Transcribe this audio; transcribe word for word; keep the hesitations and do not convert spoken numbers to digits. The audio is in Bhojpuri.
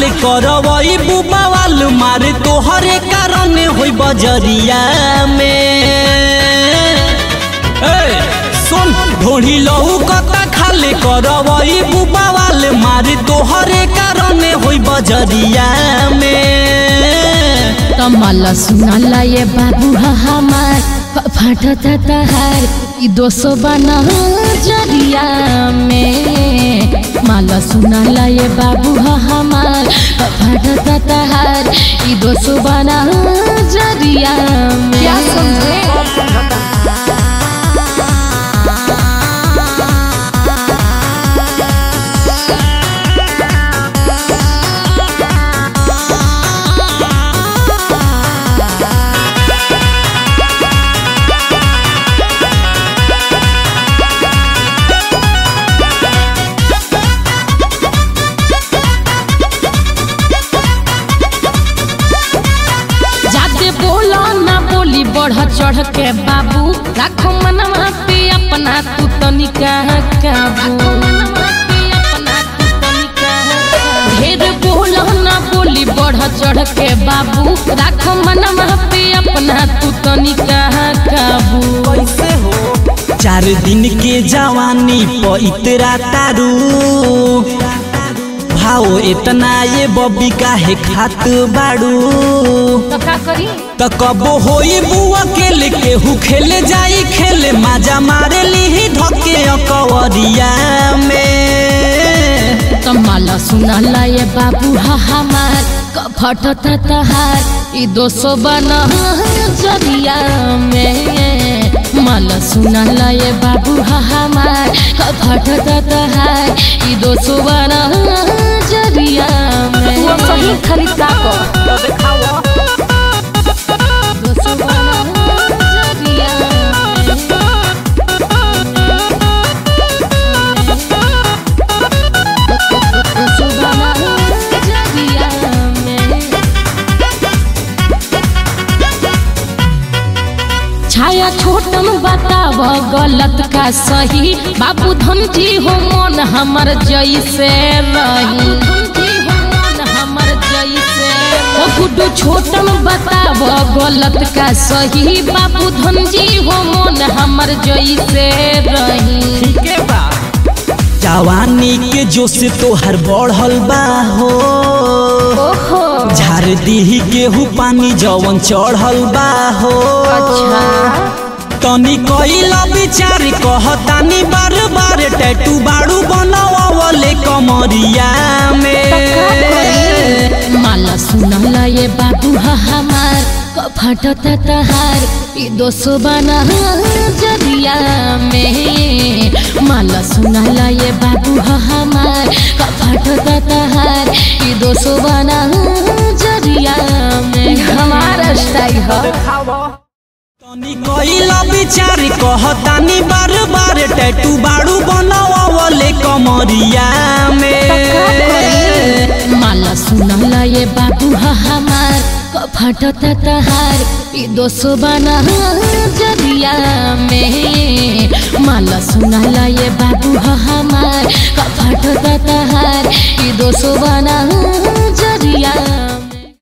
खाले करवई बुबावाल मारे तोहरे कारण होई बजरिया में। ए सुन ढोढ़ी लहू कता खाले करवई बुबावाल मारे तोहरे कारण होई बजरिया में। तमला सुनाला ये बाबू हमार फटता तहार ई दोसो बना जरिया में। माला सुनाला ये बाबू हमार फटता तहार ई दोसो बना जरिया में। क्या समझे बढ़ चढ़ के बाबू राखो मनवा पे अपना तू तनिका काबू। ढेर बोलो ना बोली बढ़ चढ़ के बाबू राखो मनवा पे अपना तू तनिका काबू। कैसे हो चार दिन के जवानी प इतरा तारू भाव इतना ये बबी काहे खात बाड़ू। तो का करी तो कबो होई बुआ के लेके हु खेले जाई खेले माजा मारे ली धके अकवरिया में। तमाला सुनाला ये बाबू हमार फटता तहार ई दोसो बना जरिया में। माला सुनाला ये बाबू हमार फटता तहार ई दोसो बना जरिया में। तू सही खाली ताको तो दिखाओ दोसो बना जरिया में। दोसो बना जरिया में। छाया छोटन बताव गलत का सही बाबू धनजी हो मन हमर जैसे रही। गुड्डू छोटन बताव गलत का सही बाबू धनजी हो मन हमर जैसे रही। ठीक है बा जवानी के जोश तोहर बढ़ल बा हो झार दीही गेहूँ पानी जवन चढ़ल बा हो। अच्छा तनी कइला विचार कहतानी बार बार टैटू बाड़ू बनावले कमरिया में। माला सुनाला ये बाबू हमार फटता तहार ई दोसो बना जरिया में। माला सुनाला ये बाबू हमार फटता तहार ई दोसो बना जरिया में। हमारा स्टाइल है तनी कइला विचार कहतानी बार बार टैटू बाड़ू बनावले कमरिया में। माला सुनाला ये बाबू हमार फटता तहार ई दोसो बना जरिया में। माला सुनाला ये बाबू हमार फटता तहार ई दोसो बना